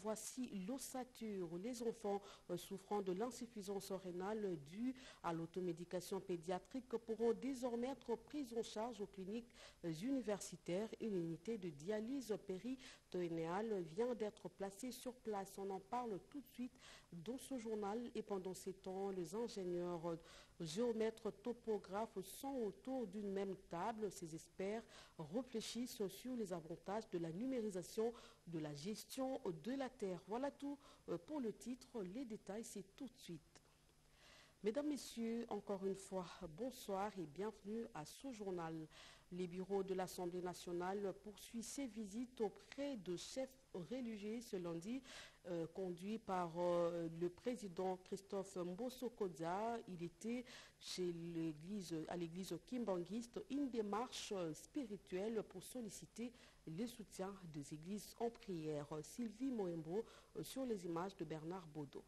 voici l'ossature. Les enfants souffrant de l'insuffisance rénale due à l'automédication pédiatrique pourront désormais être pris en charge aux cliniques universitaires. Une unité de dialyse péritonéale vient d'être placée sur place. On en parle tout de suite dans ce journal. Et pendant ces temps, les ingénieurs géomètres topographes sont autour d'une même table. Ces experts réfléchissent sur les avantages de la numérisation de la gestion de la terre. Voilà tout pour le titre. Les détails, c'est tout de suite. Mesdames, Messieurs, encore une fois, bonsoir et bienvenue à ce journal. Les bureaux de l'Assemblée nationale poursuivent ses visites auprès de chefs religieux ce lundi, conduit par le président Christophe Mbosso-Kodza. Il était à l'église kimbanguiste, une démarche spirituelle pour solliciter le soutien des églises en prière. Sylvie Moembo sur les images de Bernard Baudot.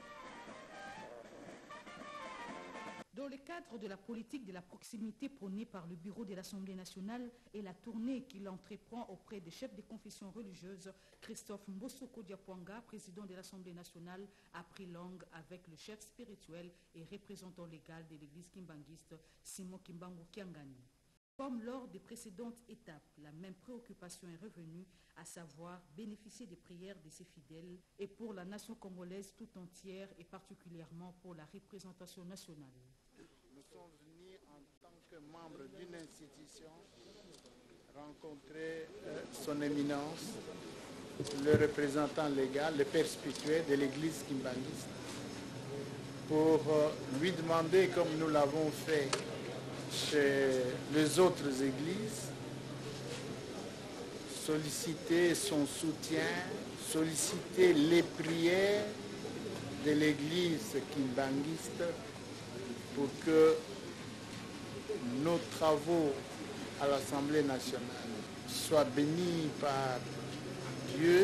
Dans le cadre de la politique de la proximité prônée par le bureau de l'Assemblée nationale et la tournée qu'il entreprend auprès des chefs des confessions religieuses, Christophe Mbosso-Kodza, président de l'Assemblée nationale, a pris langue avec le chef spirituel et représentant légal de l'église kimbanguiste, Simon Kimbangu Kiangani. Comme lors des précédentes étapes, la même préoccupation est revenue, à savoir bénéficier des prières de ses fidèles et pour la nation congolaise tout entière et particulièrement pour la représentation nationale. Nous sommes venus en tant que membres d'une institution rencontrer son éminence, le représentant légal, le père spirituel de l'église kimbanguiste, pour lui demander, comme nous l'avons fait chez les autres églises, solliciter son soutien, solliciter les prières de l'église kimbanguiste pour que nos travaux à l'Assemblée nationale soient bénis par Dieu,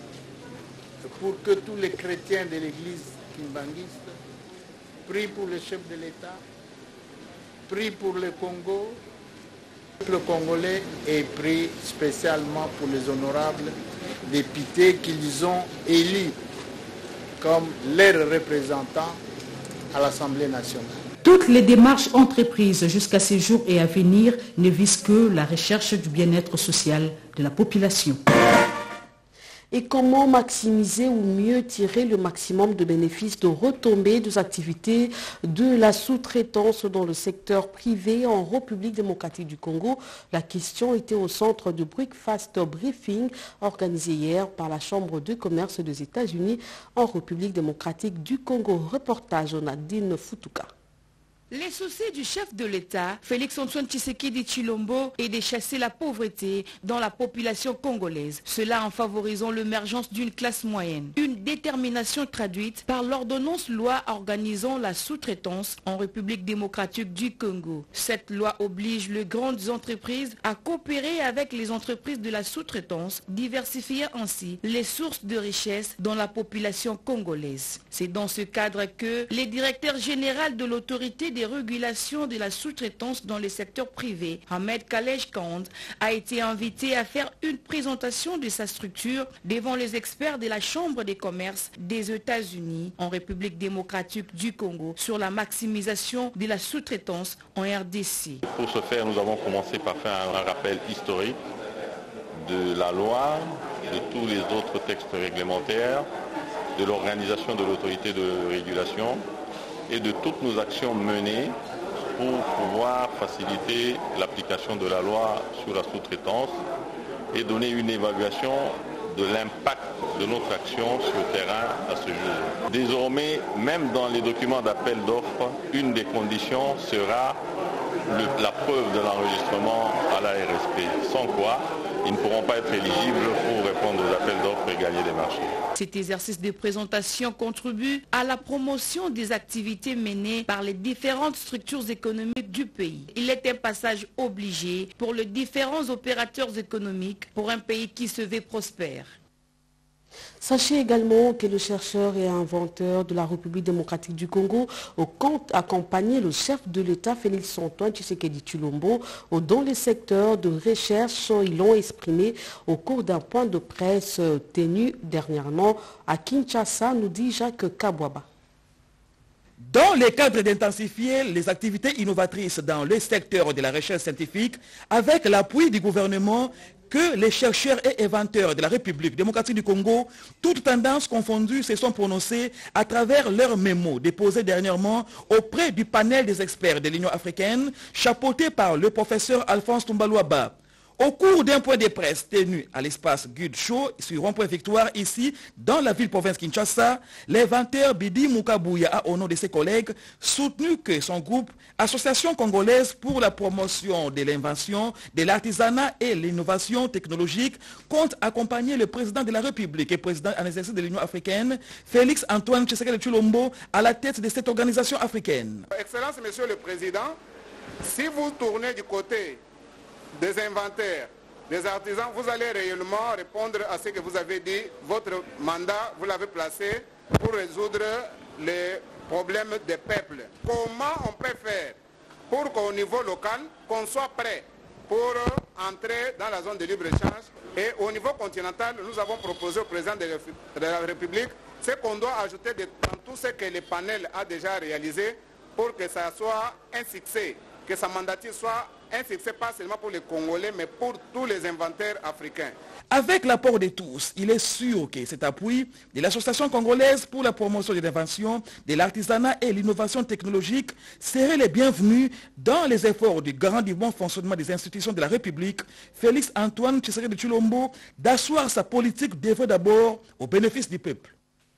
pour que tous les chrétiens de l'église kimbanguiste prient pour le chef de l'État, prient pour le Congo, le Congolais, et prient spécialement pour les honorables députés qu'ils ont élus comme leurs représentants à l'Assemblée nationale. Toutes les démarches entreprises jusqu'à ces jours et à venir ne visent que la recherche du bien-être social de la population. Et comment maximiser ou mieux tirer le maximum de bénéfices de retombées des activités de la sous-traitance dans le secteur privé en République démocratique du Congo? La question était au centre du Breakfast Briefing organisé hier par la Chambre de commerce des États-Unis en République démocratique du Congo. Reportage Nadine Futuka. Les soucis du chef de l'État, Félix-Antoine Tshisekedi Tshilombo, est de chasser la pauvreté dans la population congolaise. Cela en favorisant l'émergence d'une classe moyenne. Une détermination traduite par l'ordonnance loi organisant la sous-traitance en République démocratique du Congo. Cette loi oblige les grandes entreprises à coopérer avec les entreprises de la sous-traitance, diversifiant ainsi les sources de richesse dans la population congolaise. C'est dans ce cadre que les directeurs généraux de l'autorité des régulations de la sous-traitance dans le secteur privé, Ahmed Kalej Kand, a été invité à faire une présentation de sa structure devant les experts de la Chambre des commerces des États-Unis en République démocratique du Congo sur la maximisation de la sous-traitance en RDC. Pour ce faire, nous avons commencé par faire un rappel historique de la loi, de tous les autres textes réglementaires, de l'organisation de l'autorité de régulation et de toutes nos actions menées pour pouvoir faciliter l'application de la loi sur la sous-traitance et donner une évaluation de l'impact de notre action sur le terrain à ce jour. Désormais, même dans les documents d'appel d'offres, une des conditions sera la preuve de l'enregistrement à la RSP, sans quoi ils ne pourront pas être éligibles pour répondre aux appels d'offres et gagner des marchés. Cet exercice de présentation contribue à la promotion des activités menées par les différentes structures économiques du pays. Il est un passage obligé pour les différents opérateurs économiques pour un pays qui se veut prospère. Sachez également que le chercheur et inventeur de la République démocratique du Congo compte accompagner le chef de l'État Félix Antoine Tshisekedi Tshilombo dans les secteurs de recherche. Ils l'ont exprimé au cours d'un point de presse tenu dernièrement à Kinshasa, nous dit Jacques Kabwaba. Dans le cadre d'intensifier les activités innovatrices dans le secteur de la recherche scientifique, avec l'appui du gouvernement, que les chercheurs et inventeurs de la République démocratique du Congo, toutes tendances confondues, se sont prononcés à travers leurs mémos déposés dernièrement auprès du panel des experts de l'Union africaine, chapeauté par le professeur Alphonse Toumbalouaba. Au cours d'un point de presse tenu à l'espace Gud Show sur Rond-Point Victoire, ici, dans la ville-province Kinshasa, l'inventeur Bidi Moukabouya a, au nom de ses collègues, soutenu que son groupe, Association congolaise pour la promotion de l'invention, de l'artisanat et l'innovation technologique, compte accompagner le président de la République et président en exercice de l'Union africaine, Félix Antoine Tshisekedi Tshilombo, à la tête de cette organisation africaine. Excellence, Monsieur le Président, si vous tournez du côté des inventaires, des artisans, vous allez réellement répondre à ce que vous avez dit. Votre mandat, vous l'avez placé pour résoudre les problèmes des peuples. Comment on peut faire pour qu'au niveau local, qu'on soit prêt pour entrer dans la zone de libre-échange? Et au niveau continental, nous avons proposé au président de la République ce qu'on doit ajouter dans tout ce que le panel a déjà réalisé pour que ça soit un succès, que sa mandature soit un succès pas seulement pour les Congolais, mais pour tous les inventaires africains. Avec l'apport de tous, il est sûr que cet appui de l'Association congolaise pour la promotion de l'invention, de l'artisanat et l'innovation technologique serait le bienvenu dans les efforts du garant du bon fonctionnement des institutions de la République, Félix Antoine Tshisekedi Tshilombo, d'asseoir sa politique d'œuvre d'abord au bénéfice du peuple.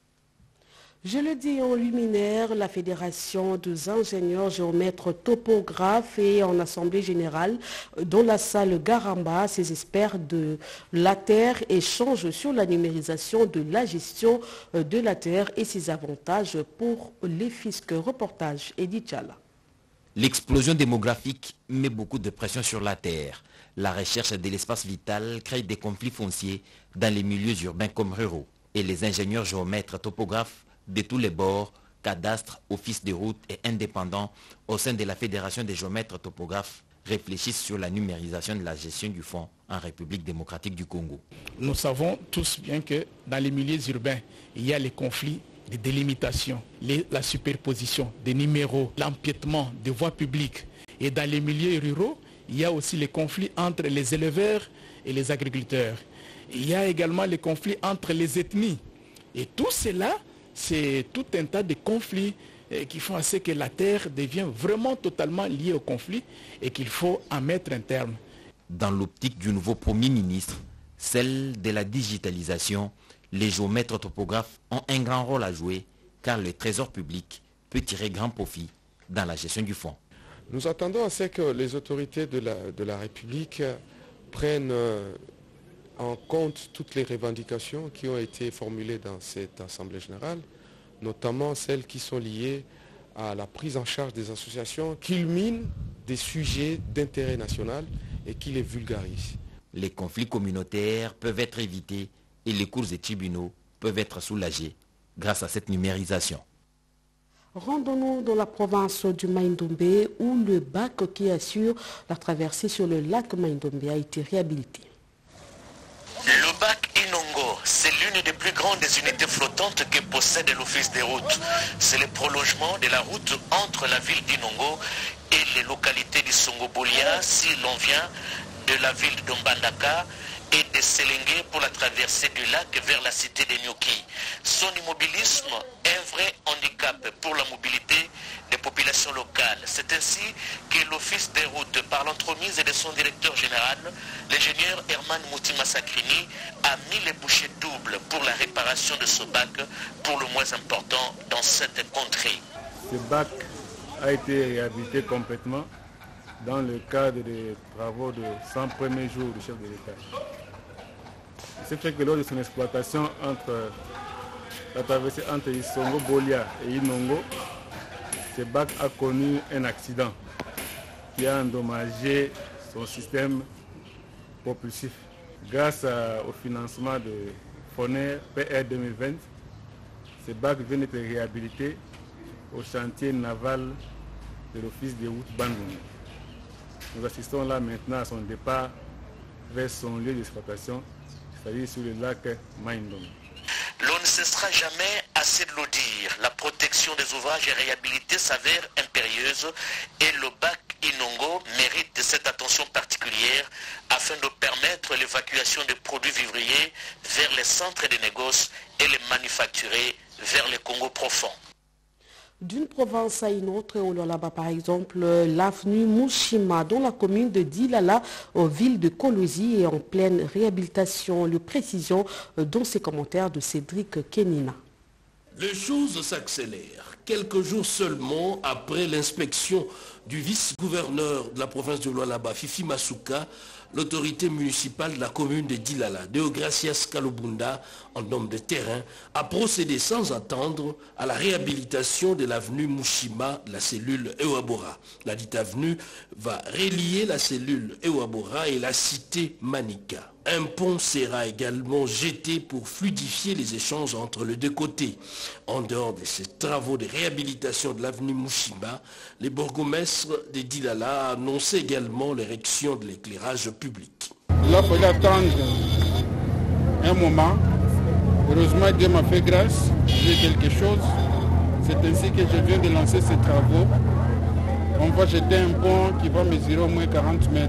Je le dis en luminaire, la Fédération des ingénieurs géomètres topographes et en Assemblée générale, dans la salle Garamba, ses experts de la terre échangent sur la numérisation de la gestion de la terre et ses avantages pour les fiscs. Reportage Edith Chala. L'explosion démographique met beaucoup de pression sur la terre. La recherche de l'espace vital crée des conflits fonciers dans les milieux urbains comme ruraux. Et les ingénieurs géomètres topographes de tous les bords, cadastres, offices de route et indépendants au sein de la Fédération des géomètres topographes réfléchissent sur la numérisation de la gestion du fonds en République démocratique du Congo. Nous savons tous bien que dans les milieux urbains, il y a les conflits de délimitation, la superposition des numéros, l'empiètement des voies publiques. Et dans les milieux ruraux, il y a aussi les conflits entre les éleveurs et les agriculteurs. Il y a également les conflits entre les ethnies. Et tout cela, c'est tout un tas de conflits qui font à ce que la terre devient vraiment totalement liée au conflit et qu'il faut en mettre un terme. Dans l'optique du nouveau Premier ministre, celle de la digitalisation, les géomètres topographes ont un grand rôle à jouer car le trésor public peut tirer grand profit dans la gestion du fonds. Nous attendons à ce que les autorités de la République prennent en compte toutes les revendications qui ont été formulées dans cette Assemblée générale, notamment celles qui sont liées à la prise en charge des associations, qui culminent des sujets d'intérêt national et qui les vulgarisent. Les conflits communautaires peuvent être évités et les cours et tribunaux peuvent être soulagés grâce à cette numérisation. Rendons-nous dans la province du Maïndombe où le bac qui assure la traversée sur le lac Maïndombe a été réhabilité. Le bac Inongo, c'est l'une des plus grandes unités flottantes que possède l'Office des routes. C'est le prolongement de la route entre la ville d'Inongo et les localités du Songobolia si l'on vient de la ville d'Ombandaka et de Selengue pour la traversée du lac vers la cité de Nyoki. Son immobilisme est un vrai handicap pour la mobilité des populations locales. C'est ainsi que l'Office des routes, par l'entremise de son directeur général, l'ingénieur Herman Moutima Sakrini, a mis les bouchées doubles pour la réparation de ce bac, pour le moins important dans cette contrée. Ce bac a été réhabilité complètement dans le cadre des travaux de 100 premiers jours du chef de l'État. Ce fait que lors de son exploitation la traversée entre Isongo Bolia et Inongo, ce bac a connu un accident qui a endommagé son système propulsif. Grâce au financement de Foner PR 2020. Ces bacs viennent être réhabilités au chantier naval de l'office des routes Bandung. Nous assistons là maintenant à son départ vers son lieu d'exploitation, c'est-à-dire sur le lac Maindong. L'on ne cessera jamais assez de le dire. La protection des ouvrages et réhabilités s'avère impérieuse et le bac Inongo mérite cette attention particulière afin de permettre l'évacuation des produits vivriers vers les centres de négoce et les manufacturés vers les Congo profonds. D'une province à une autre, au Lualaba par exemple, l'avenue Mushima, dans la commune de Dilala, aux villes de Kolwezi, est en pleine réhabilitation. Le précision dans ses commentaires de Cédric Kenina. Les choses s'accélèrent. Quelques jours seulement après l'inspection du vice-gouverneur de la province de Lualaba, Fifi Masuka, l'autorité municipale de la commune de Dilala, Deogracias Kalobunda, en homme de terrain, a procédé sans attendre à la réhabilitation de l'avenue Mushima de la cellule Ewabora. La dite avenue va relier la cellule Ewabora et la cité Manika. Un pont sera également jeté pour fluidifier les échanges entre les deux côtés. En dehors de ces travaux de réhabilitation de l'avenue Mushima, les bourgmestres de Dilala annonçaient également l'érection de l'éclairage public. Il a fallu attendre un moment. Heureusement, Dieu m'a fait grâce, j'ai quelque chose. C'est ainsi que je viens de lancer ces travaux. On va jeter un pont qui va mesurer au moins 40 mètres.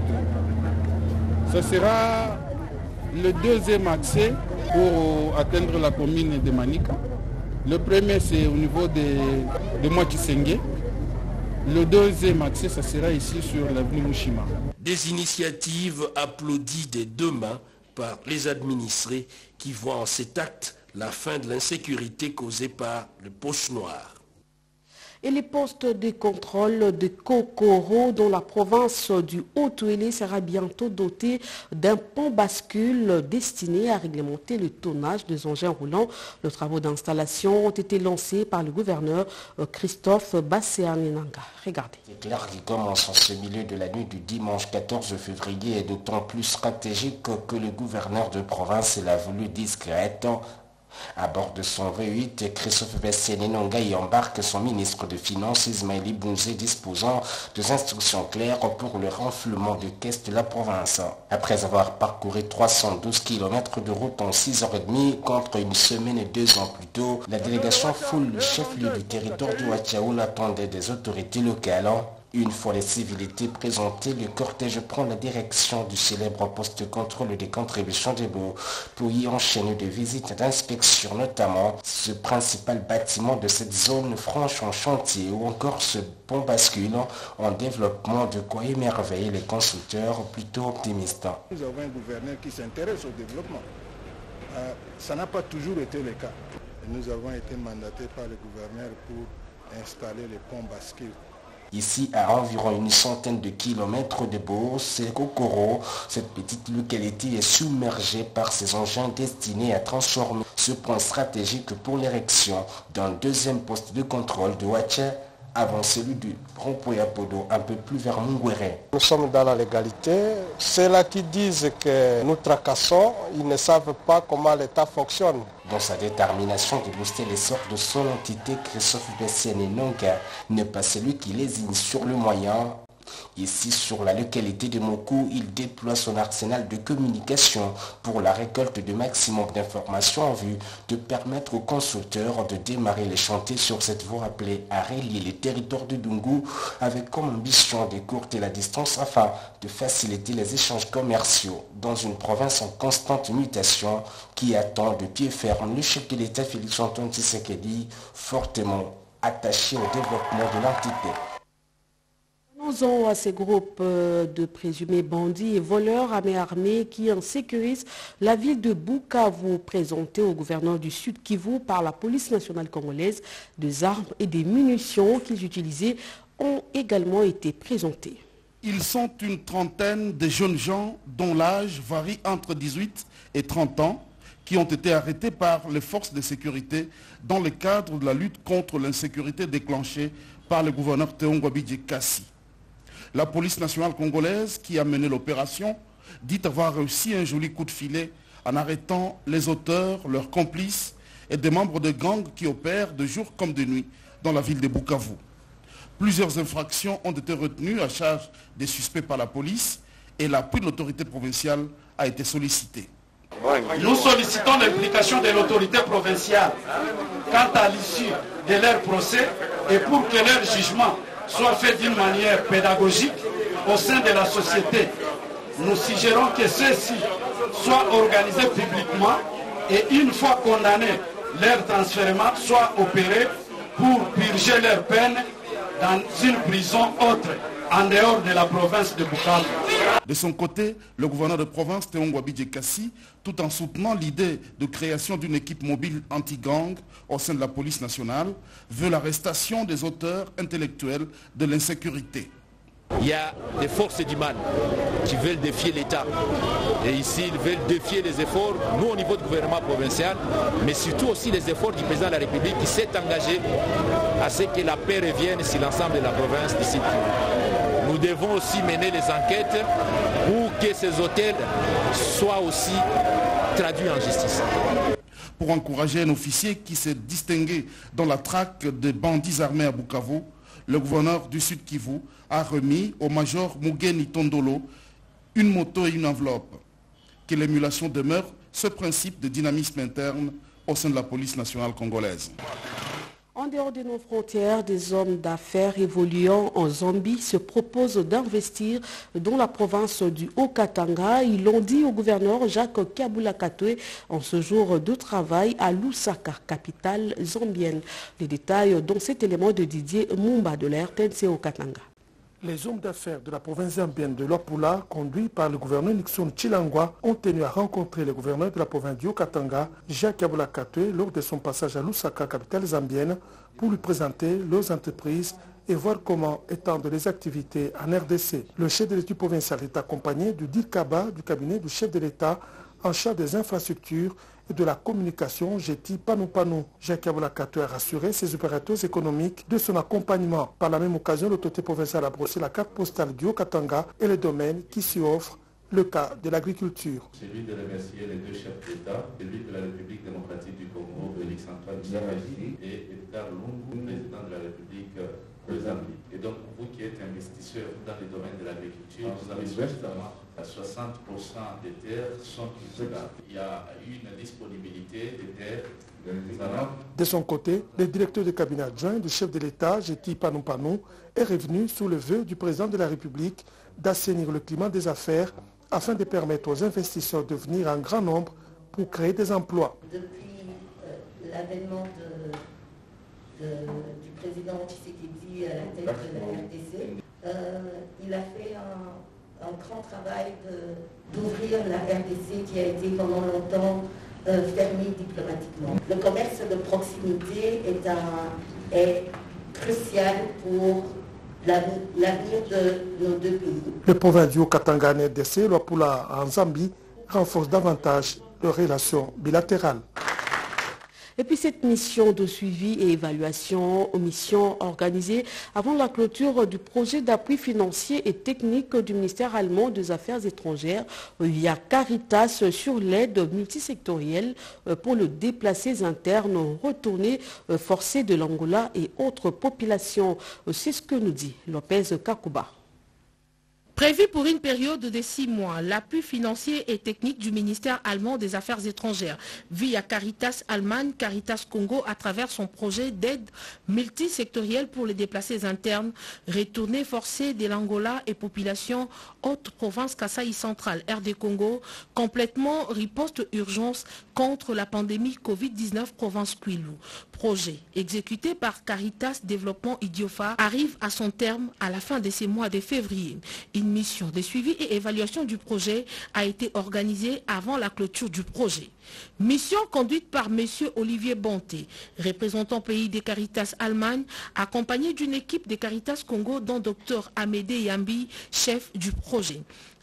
Ce sera le deuxième accès pour atteindre la commune de Manika. Le premier, c'est au niveau de Mwakisengue. Le deuxième accès, ça sera ici sur l'avenue Mushima. Des initiatives applaudies des deux mains par les administrés qui voient en cet acte la fin de l'insécurité causée par le poche noir. Et les postes de contrôle de Kokoro dans la province du Haut-Touélé sera bientôt doté d'un pont bascule destiné à réglementer le tonnage des engins roulants. Les travaux d'installation ont été lancés par le gouverneur Christophe Basséaninanga. Regardez. L'éclair qui commence en ce milieu de la nuit du dimanche 14 février est d'autant plus stratégique que le gouverneur de province l'a voulu discrète. À bord de son V8, Christophe Basséaninanga y embarque son ministre de Finances, Ismaël Bounzé, disposant des instructions claires pour le renflouement de caisse de la province. Après avoir parcouru 312 km de route en 6h30 contre une semaine et 2 ans plus tôt, la délégation foule le chef-lieu du territoire du Wachaoul attendait des autorités locales. Une fois les civilités présentées, le cortège prend la direction du célèbre poste de contrôle des contributions des baux pour y enchaîner des visites d'inspection, notamment ce principal bâtiment de cette zone franche en chantier ou encore ce pont bascule en développement, de quoi émerveiller les consulteurs plutôt optimistes. Nous avons un gouverneur qui s'intéresse au développement. Ça n'a pas toujours été le cas. Nous avons été mandatés par le gouverneur pour installer les ponts bascules. Ici, à environ une centaine de kilomètres de Bourse, Kokoro, cette petite localité est submergée par ces engins destinés à transformer ce point stratégique pour l'érection d'un deuxième poste de contrôle de Ouacha avant celui du Rompoyapodo, un peu plus vers Mungwere. Nous sommes dans la légalité. Ceux-là qui disent que nous tracassons, ils ne savent pas comment l'État fonctionne. Dans sa détermination de booster l'essor de son entité, Christophe Basséaninanga n'est pas celui qui lésine sur le moyen. Ici, sur la localité de Mokou, il déploie son arsenal de communication pour la récolte de maximum d'informations en vue de permettre aux constructeurs de démarrer les chantiers sur cette voie appelée à relier les territoires de Dungu avec comme ambition d'écourter la distance afin de faciliter les échanges commerciaux dans une province en constante mutation qui attend de pied ferme le chef de l'État Félix-Antoine Tshisekedi, fortement attaché au développement de l'entité. À ces groupes de présumés bandits et voleurs à main armée qui insécurisent la ville de Bukavu, présentés au gouverneur du Sud Kivu par la police nationale congolaise. Des armes et des munitions qu'ils utilisaient ont également été présentés. Ils sont une trentaine de jeunes gens dont l'âge varie entre 18 et 30 ans qui ont été arrêtés par les forces de sécurité dans le cadre de la lutte contre l'insécurité déclenchée par le gouverneur Théongo Abidji Kassi. La police nationale congolaise qui a mené l'opération dit avoir réussi un joli coup de filet en arrêtant les auteurs, leurs complices et des membres de gangs qui opèrent de jour comme de nuit dans la ville de Bukavu. Plusieurs infractions ont été retenues à charge des suspects par la police et l'appui de l'autorité provinciale a été sollicité. Nous sollicitons l'implication de l'autorité provinciale quant à l'issue de leur procès et pour que leur jugement soit fait d'une manière pédagogique au sein de la société. Nous suggérons que ceux-ci soient organisés publiquement et une fois condamnés, leur transfèrement soit opéré pour purger leur peine dans une prison autre, en dehors de la province de Bukavu. De son côté, le gouverneur de province, Théon Ngwabidje Kassi, tout en soutenant l'idée de création d'une équipe mobile anti-gang au sein de la police nationale, veut l'arrestation des auteurs intellectuels de l'insécurité. Il y a des forces du mal qui veulent défier l'État. Et ici, ils veulent défier les efforts, nous au niveau du gouvernement provincial, mais surtout aussi les efforts du président de la République qui s'est engagé à ce que la paix revienne sur l'ensemble de la province d'ici. Nous devons aussi mener les enquêtes pour que ces autels soient aussi traduits en justice. Pour encourager un officier qui s'est distingué dans la traque des bandits armés à Bukavu, le gouverneur du Sud Kivu a remis au major Mugeni Tondolo une moto et une enveloppe. Que l'émulation demeure ce principe de dynamisme interne au sein de la police nationale congolaise. En dehors de nos frontières, des hommes d'affaires évoluant en Zambie se proposent d'investir dans la province du Haut-Katanga. Ils l'ont dit au gouverneur Jacques Kabula Katwe en ce jour de travail à Lusaka, capitale zambienne. Les détails dans cet élément de Didier Mumba de la RTNC au Katanga. Les hommes d'affaires de la province zambienne de Luapula, conduits par le gouverneur Nixon Chilangwa, ont tenu à rencontrer le gouverneur de la province du Haut-Katanga, Jacques Kabula Katwe, lors de son passage à Lusaka, capitale zambienne, pour lui présenter leurs entreprises et voir comment étendre les activités en RDC. Le chef de l'équipe provinciale est accompagné du DIRCABA, du cabinet du chef de l'État, en charge des infrastructures et de la communication, Jeti Panou. Jacques Kabula Katwe a rassuré ses opérateurs économiques de son accompagnement. Par la même occasion, l'autorité provinciale a brossé la carte postale du Haut-Katanga et les domaines qui s'y offrent, le cas de l'agriculture. C'est lui de remercier les deux chefs d'État, celui de la République démocratique du Congo, Félix Antoine Tshisekedi, et Edgar Lungu, président de la République de Zambie. Et donc, vous qui êtes investisseur dans les domaines de l'agriculture, vous avez justement 60% des terres sont cultivables. Il y a une disponibilité des terres. De son côté, le directeur de cabinet adjoint du chef de l'État, Jeti Panou, est revenu sous le vœu du président de la République d'assainir le climat des affaires afin de permettre aux investisseurs de venir en grand nombre pour créer des emplois. Depuis l'avènement du président Tshisekedi à la tête de la RDC, il a fait un grand travail d'ouvrir la RDC qui a été pendant longtemps fermée diplomatiquement. Le commerce de proximité est crucial pour l'avenir de nos deux pays. Le province du Haut-Katanga en RDC, Luapula en Zambie, renforce davantage leurs relations bilatérales. Et puis cette mission de suivi et évaluation, mission organisée avant la clôture du projet d'appui financier et technique du ministère allemand des Affaires étrangères via Caritas sur l'aide multisectorielle pour les déplacés internes retournés forcés de l'Angola et autres populations. C'est ce que nous dit Lopez Kakuba. Prévu pour une période de 6 mois, l'appui financier et technique du ministère allemand des Affaires étrangères via Caritas Allemagne, Caritas Congo à travers son projet d'aide multisectorielle pour les déplacés internes, retournés forcés de l'Angola et population haute province Kasaï centrale, RD Congo, complètement riposte urgence contre la pandémie Covid-19 province Kwilu. Projet exécuté par Caritas Développement Idiofa arrive à son terme à la fin de ces mois de février. Une mission de suivi et évaluation du projet a été organisée avant la clôture du projet. Mission conduite par M. Olivier Bonté, représentant pays des Caritas Allemagne, accompagné d'une équipe des Caritas Congo dont Dr Amédée Yambi, chef du projet.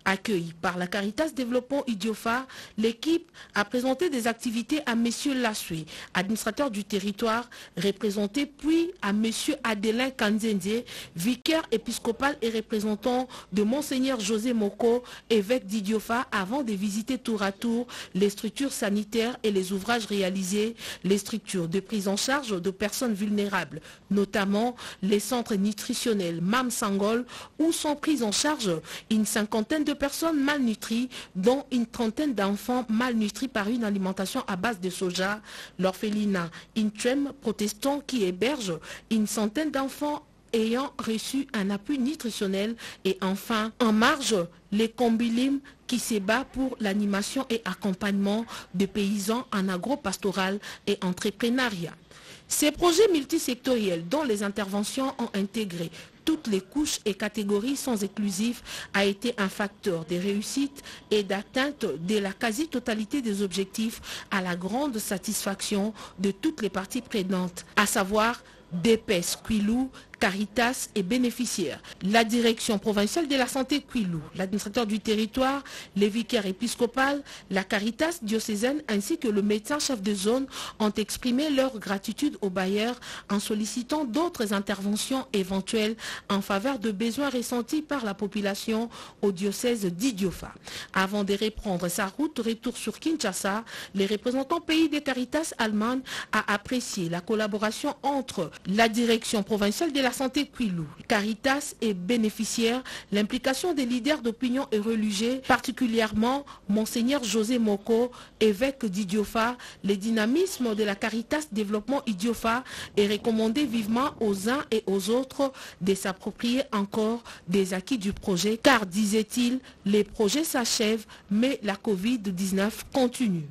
Accueillie par la Caritas Développement Idiofa, l'équipe a présenté des activités à M. Lassoué, administrateur du territoire, représenté puis à M. Adelin Kanzenzie, vicaire épiscopal et représentant de Monseigneur José Moko, évêque d'Idiofa, avant de visiter tour à tour les structures sanitaires et les ouvrages réalisés, les structures de prise en charge de personnes vulnérables, notamment les centres nutritionnels Mam Sangol, où sont prises en charge une cinquantaine de personnes malnutries, dont une trentaine d'enfants malnutris par une alimentation à base de soja, l'orphelinat Intwem protestant qui héberge une centaine d'enfants ayant reçu un appui nutritionnel, et enfin, en marge, les Combilim qui se bat pour l'animation et accompagnement de paysans en agro-pastoral et entrepreneuriat. Ces projets multisectoriels dont les interventions ont intégré toutes les couches et catégories sans exclusif a été un facteur de réussite et d'atteinte de la quasi-totalité des objectifs à la grande satisfaction de toutes les parties prenantes, à savoir DPS Kwilu, Caritas et bénéficiaires. La direction provinciale de la santé Kwilu, l'administrateur du territoire, les vicaires épiscopales, la Caritas diocésaine ainsi que le médecin chef de zone ont exprimé leur gratitude aux bailleurs en sollicitant d'autres interventions éventuelles en faveur de besoins ressentis par la population au diocèse d'Idiofa. Avant de reprendre sa route retour sur Kinshasa, les représentants pays des Caritas allemandes a apprécié la collaboration entre la direction provinciale de la santé Kwilu, Caritas et bénéficiaires, l'implication des leaders d'opinion et religieux, particulièrement Monseigneur José Moko, évêque d'Idiofa, le dynamisme de la Caritas Développement Idiofa est recommandé vivement aux uns et aux autres de s'approprier encore des acquis du projet, car, disait-il, les projets s'achèvent, mais la Covid-19 continue.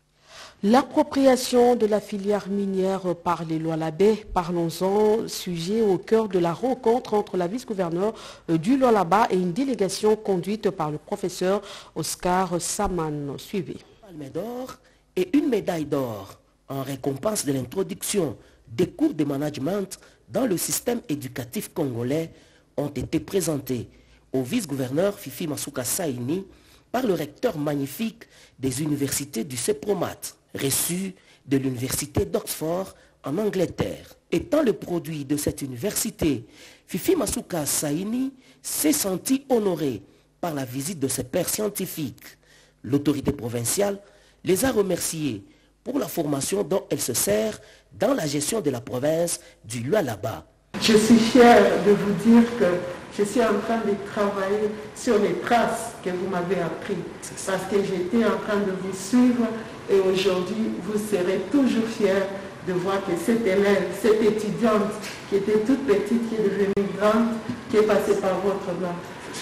L'appropriation de la filière minière par les Lualabé, parlons-en, sujet au cœur de la rencontre entre la vice-gouverneure du Lualaba et une délégation conduite par le professeur Oscar Saman. Suivez. Palme d'or et une médaille d'or en récompense de l'introduction des cours de management dans le système éducatif congolais ont été présentés au vice-gouverneur Fifi Masuka Saini par le recteur magnifique des universités du CEPROMAT, reçu de l'université d'Oxford en Angleterre. Étant le produit de cette université, Fifi Masuka Saini s'est senti honoré par la visite de ses pairs scientifiques. L'autorité provinciale les a remerciés pour la formation dont elle se sert dans la gestion de la province du Lualaba. Je suis fière de vous dire que je suis en train de travailler sur les traces que vous m'avez apprises, parce que j'étais en train de vous suivre et aujourd'hui vous serez toujours fiers de voir que cette élève, cette étudiante qui était toute petite, qui est devenue grande, qui est passée par votre main.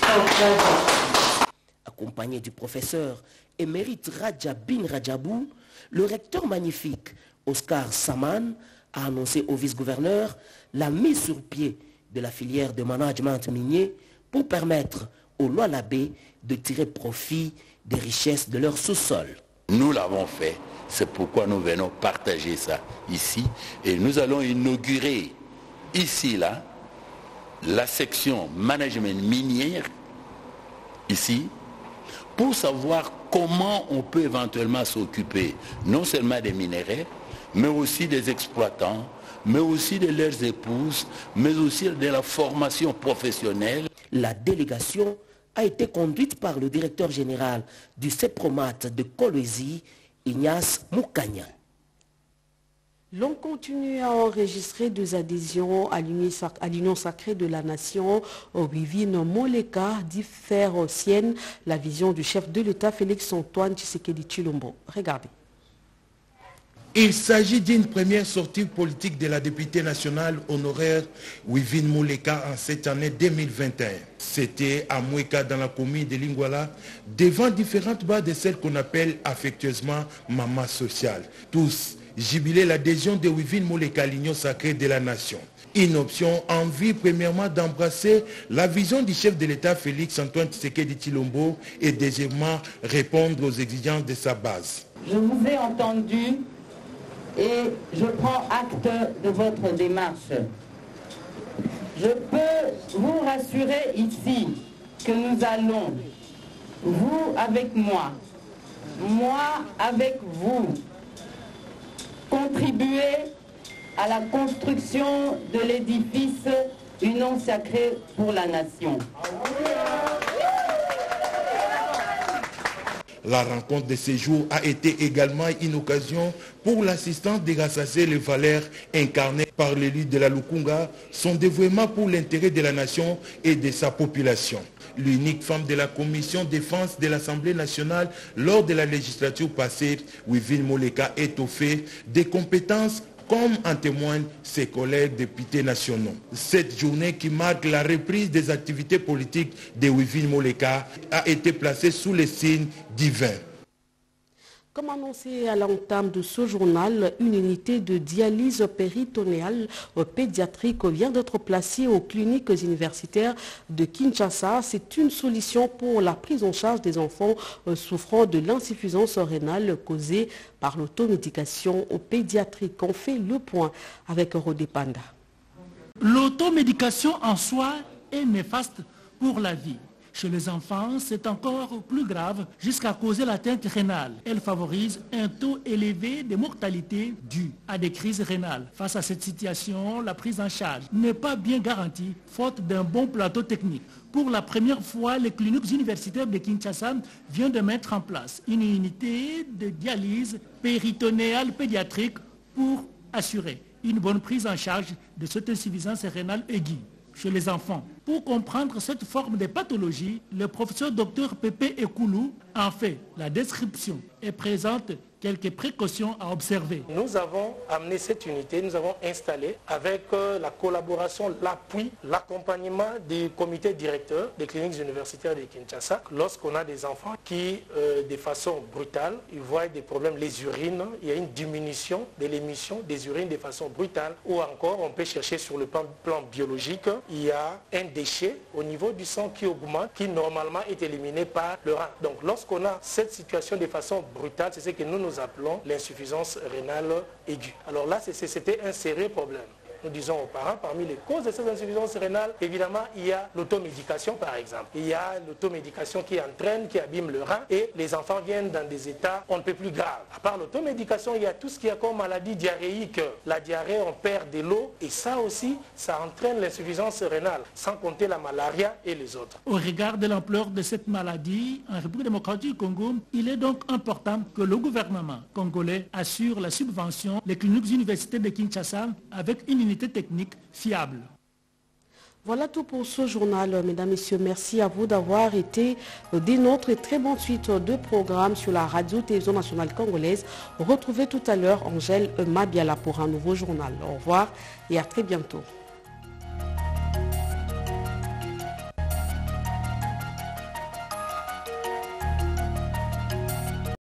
Accompagné du professeur émérite Rajabin Rajabou, le recteur magnifique Oscar Saman a annoncé au vice-gouverneur la mise sur pied de la filière de management minier pour permettre aux Lualabé de tirer profit des richesses de leur sous-sol. Nous l'avons fait, c'est pourquoi nous venons partager ça ici et nous allons inaugurer ici, là, la section management minière, ici, pour savoir comment on peut éventuellement s'occuper non seulement des minéraux, mais aussi des exploitants, mais aussi de leurs épouses, mais aussi de la formation professionnelle. La délégation a été conduite par le directeur général du CEPROMAT de Kolwezi, Ignace Moukanya. L'on continue à enregistrer deux adhésions à l'Union sacrée de la nation. Wivine Moleka dit faire sienne la vision du chef de l'État Félix-Antoine Tshisekedi Tshilombo. Regardez. Il s'agit d'une première sortie politique de la députée nationale honoraire Wivine Moleka en cette année 2021. C'était à Moueka dans la commune de Lingwala, devant différentes barres de celles qu'on appelle affectueusement Mama Sociale. Tous jubilaient l'adhésion de Wivine Moleka à l'Union sacrée de la nation. Une option en vue premièrement d'embrasser la vision du chef de l'État Félix-Antoine Tshisekedi Tshilombo et deuxièmement répondre aux exigences de sa base. Je vous ai entendu et je prends acte de votre démarche. Je peux vous rassurer ici que nous allons vous avec moi avec vous, contribuer à la construction de l'édifice Union sacrée pour la nation. La rencontre de ces jours a été également une occasion pour l'assistance de Gassacé Le Valère, incarné par l'élite de la Lukunga, son dévouement pour l'intérêt de la nation et de sa population. L'unique femme de la commission défense de l'Assemblée nationale lors de la législature passée, Wivine Moleka, étoffée des compétences comme en témoignent ses collègues députés nationaux. Cette journée qui marque la reprise des activités politiques de Wivine Moleka a été placée sous le signe divin. Comme annoncé à l'entame de ce journal, une unité de dialyse péritonéale pédiatrique vient d'être placée aux cliniques universitaires de Kinshasa. C'est une solution pour la prise en charge des enfants souffrant de l'insuffisance rénale causée par l'automédication pédiatrique. On fait le point avec Rodé Panda. L'automédication en soi est néfaste pour la vie. Chez les enfants, c'est encore plus grave jusqu'à causer l'atteinte rénale. Elle favorise un taux élevé de mortalité due à des crises rénales. Face à cette situation, la prise en charge n'est pas bien garantie, faute d'un bon plateau technique. Pour la première fois, les cliniques universitaires de Kinshasa viennent de mettre en place une unité de dialyse péritonéale pédiatrique pour assurer une bonne prise en charge de cette insuffisance rénale aiguë chez les enfants. Pour comprendre cette forme de pathologie, le professeur Dr Pépé Ekoulou en fait la description et présente quelques précautions à observer. Nous avons amené cette unité, nous avons installé avec la collaboration, l'appui, l'accompagnement du comité directeur des cliniques universitaires de Kinshasa. Lorsqu'on a des enfants qui, de façon brutale, ils voient des problèmes, les urines, il y a une diminution de l'émission des urines de façon brutale, ou encore on peut chercher sur le plan biologique, il y a un déchet au niveau du sang qui augmente, qui normalement est éliminé par le rein. Donc lorsqu'on a cette situation de façon brutale, c'est ce que nous appelons l'insuffisance rénale aiguë. Alors là, c'était un sérieux problème. Nous disons aux parents, parmi les causes de cette insuffisance rénale, évidemment, il y a l'automédication, par exemple. Il y a l'automédication qui entraîne, qui abîme le rein, et les enfants viennent dans des états on ne peut plus graves. À part l'automédication, il y a tout ce qu'il y a comme maladie diarrhéique. La diarrhée, on perd de l'eau, et ça aussi, ça entraîne l'insuffisance rénale, sans compter la malaria et les autres. Au regard de l'ampleur de cette maladie, en République démocratique du Congo, il est donc important que le gouvernement congolais assure la subvention des cliniques universitaires de Kinshasa avec une unité technique fiable. Voilà tout pour ce journal, mesdames, messieurs. Merci à vous d'avoir été des nôtres et très bonne suite de programmes sur la radio-télévision nationale congolaise. Retrouvez tout à l'heure Angèle Mabiala pour un nouveau journal. Au revoir et à très bientôt.